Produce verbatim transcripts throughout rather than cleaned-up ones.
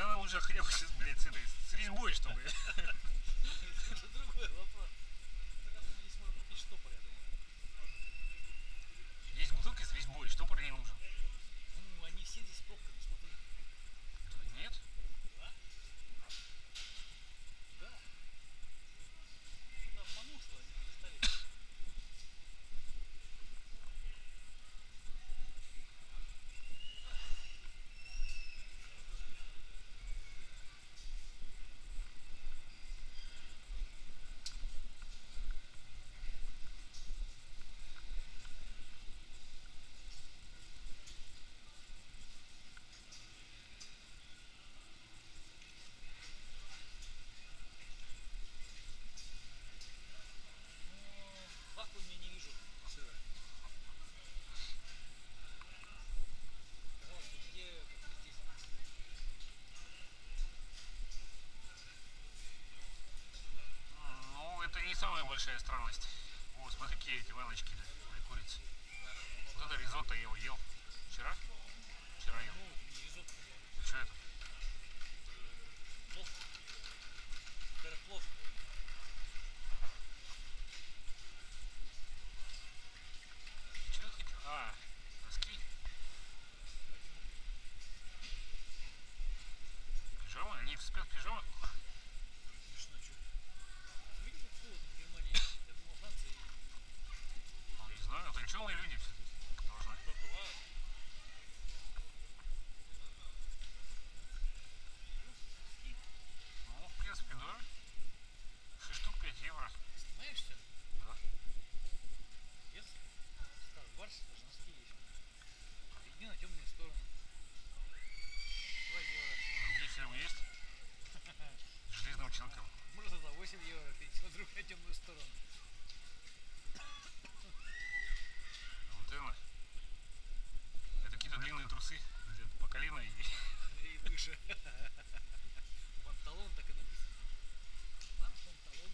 надо уже хлеб, блядь, с этой, с резьбой, чтобы... Это другой вопрос. Здесь можно купить штопор, я думаю. Есть бутылка с резьбой, штопор не нужен. Ну, они все здесь с пробками, смотри. Нет? Да? Да. Кто-то обманул, что они перестали. В вакууме не вижу сыра. Казалось бы, где, как не здесь. Ну, это не самая большая странность. Вот, смотри, какие эти ваночки для курицы. Вот это ризотто я его ел. Вчера? Вчера ел. Ну, не ризотто. А что это? Плов. Это плов. Что ты хотел? А, носки. Пижама? Они спят в пижамах? Смешно, что? Ты видел, как холодно в Германии? Я думал, Франция и... Ну, не знаю, утонченные люди все должны. Как бывает. Ну, в принципе, да. шесть штук пять евро. Снимаешься? Да. Yes? Так, в Барсе даже носки есть. Иди на темную сторону. два евро. Где фильм есть? С железным человеком. Можно за восемь евро перейти на другую темную сторону. Вот это. Это какие-то длинные трусы. Где-то по колено и... И выше. Панталон так и написано. Там панталон.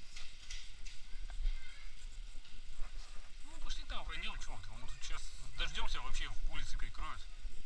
Ну, пошли там пройдем, чего ты. Мы тут сейчас дождемся, вообще в улице перекроют.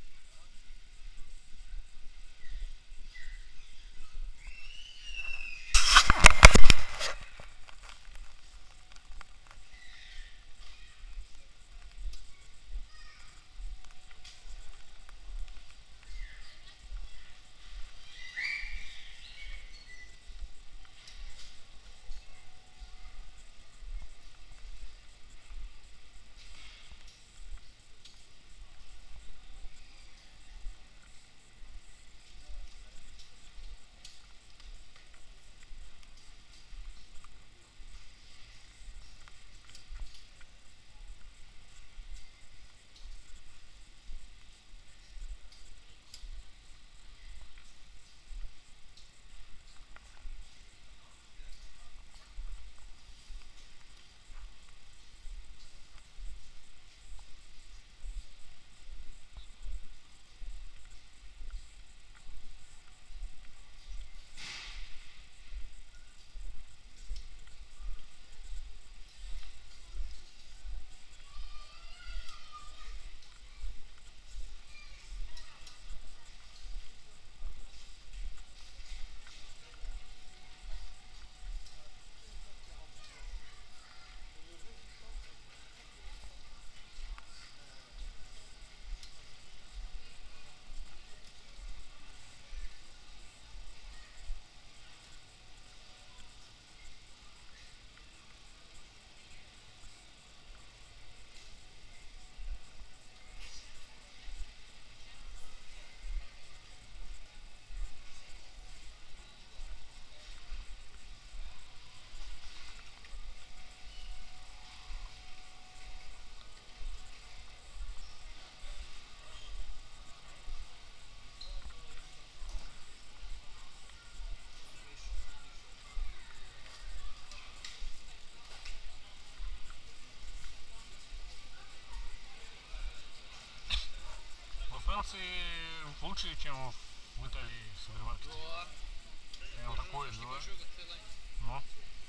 Франции лучше, чем в Италии в супермаркете. Да. Прям такое, почти да. большой, как в Таиланде. Ну,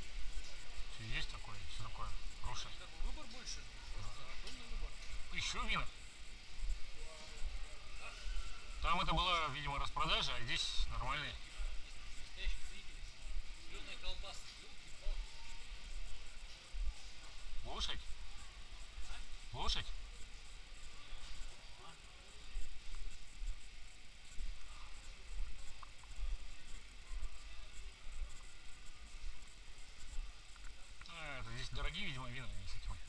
все есть такое, все такое хорошее. Как бы выбор больше. Просто огромный выбор. Еще вина. Там это была, видимо, распродажа, а здесь нормальные. Настоящих зрителей. Зеленые колбасы. Ёлки-палки. Лошадь? Лошадь? А? А, это здесь дорогие, видимо, вина они с этими.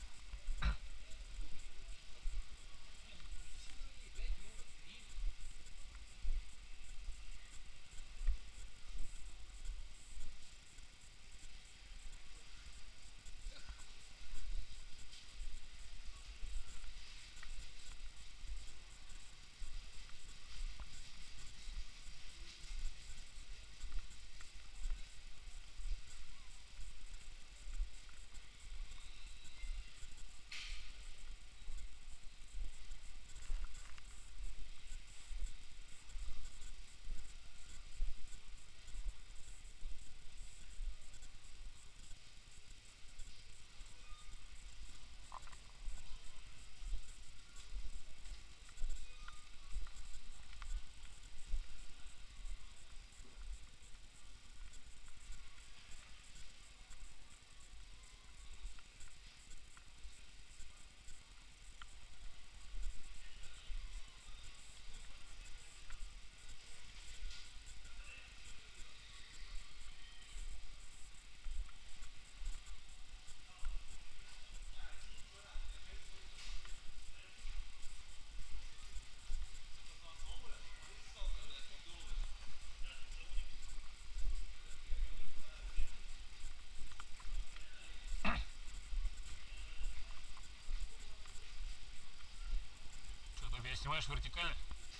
Что ты опять снимаешь вертикально?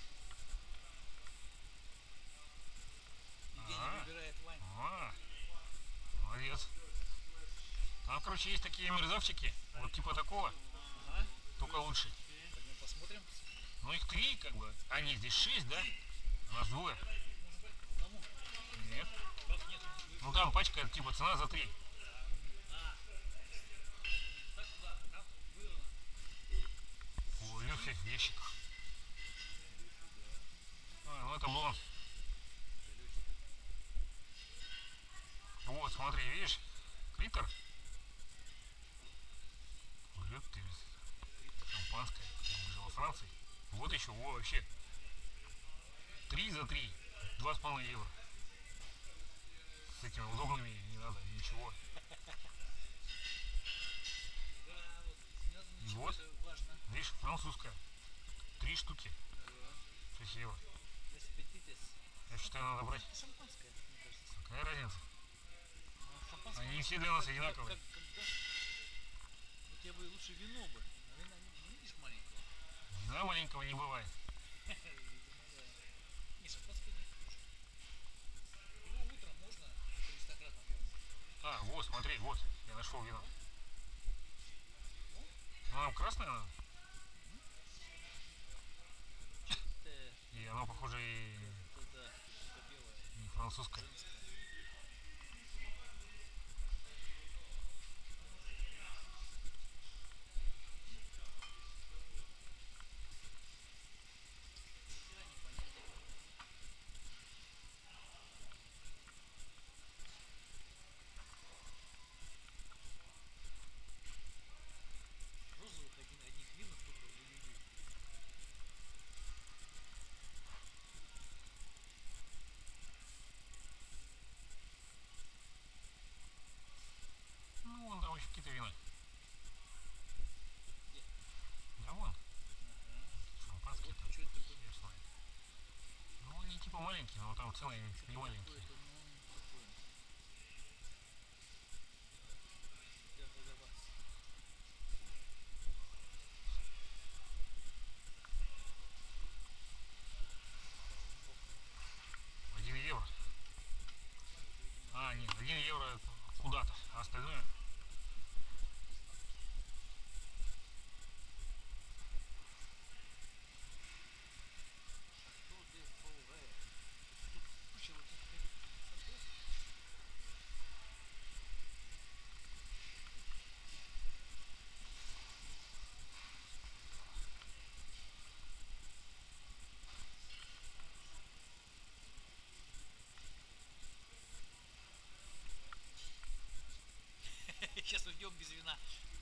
Евгений А. выбирает вайн. А, молодец. Там, короче, есть такие мерзавчики, вот типа такого, Ага. только лучше. Пойдем посмотрим. Ну их три, как бы. А нет, здесь шесть, да? У нас двое. Может быть, одному? Нет. Как нет? Ну там пачка, типа, цена за три. А. Так, да, там было. О, Лехи в ящиках. А, ну это блонд. Вот, смотри, видишь? Клитор. Блин, ты шампанское. Я жил во Франции. Вот еще, о, вообще. Три за три. Два с половиной евро. С этими удобными не надо ничего. Да, вот. Не надо ничего, Вот. это важно. Видишь, французская. Три штуки. Да. шесть евро. Без аппетитес. Я считаю, надо брать. Это шампанское, мне кажется. Какая разница? А шампанское. Они все для нас как- одинаковые. как- когда- Вот я бы лучше вино бы. А вина не, не видишь маленького. Да, маленького не бывает. Видимо, да. Не, шампанское не вкусно. Его утром можно аристократом делать. А, вот, смотри, вот. Я нашел вино. Ну, Ну, нам красное надо. что-то И оно, похоже, и это да, что-то белое, не французское. женское. Да, непонятно. Розовых один, одних винов только в июле. Ну, вон там еще какие-то вина. Где? Да вон, Ага. шампанские Вот там. что это такое? Я знаю. Ну, они типа маленькие, но там цены не маленькие. Какое-то, ну, такое. Для продаваться. Один евро. А, нет, один евро куда-то, а остальное... Что де форе? Тут куча вот этих сортов. ждем без вина.